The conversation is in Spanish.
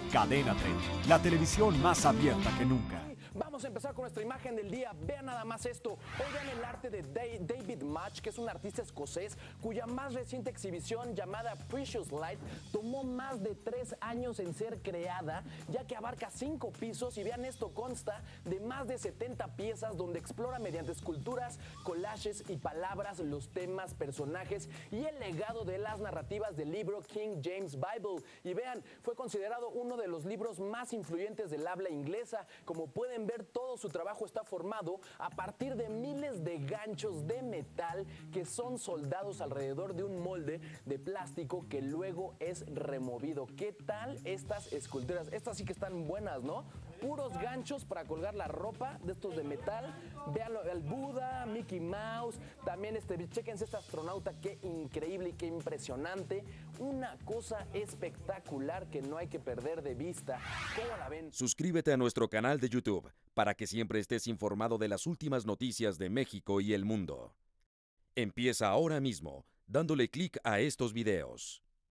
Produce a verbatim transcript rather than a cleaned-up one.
Cadena treinta, la televisión más abierta que nunca. Vamos a empezar con nuestra imagen del día. Vean nada más esto. Hoy vean el arte de David Match, que es un artista escocés cuya más reciente exhibición, llamada Precious Light, tomó más de tres años en ser creada, ya que abarca cinco pisos. Y vean esto, consta de más de setenta piezas donde explora mediante esculturas, collages y palabras los temas, personajes y el legado de las narrativas del libro King James Bible. Y vean, fue considerado uno de los libros más influyentes del habla inglesa. Como pueden ver, todo su trabajo está formado a partir de miles de ganchos de metal que son soldados alrededor de un molde de plástico que luego es removido. ¿Qué tal estas esculturas? Estas sí que están buenas, ¿no? Puros ganchos para colgar la ropa de estos de metal. Veanlo, el Buda, Mickey Mouse, también este, chéquense este astronauta, qué increíble y qué impresionante. Una cosa espectacular que no hay que perder de vista. ¿Cómo la ven? Suscríbete a nuestro canal de YouTube para que siempre estés informado de las últimas noticias de México y el mundo. Empieza ahora mismo, dándole clic a estos videos.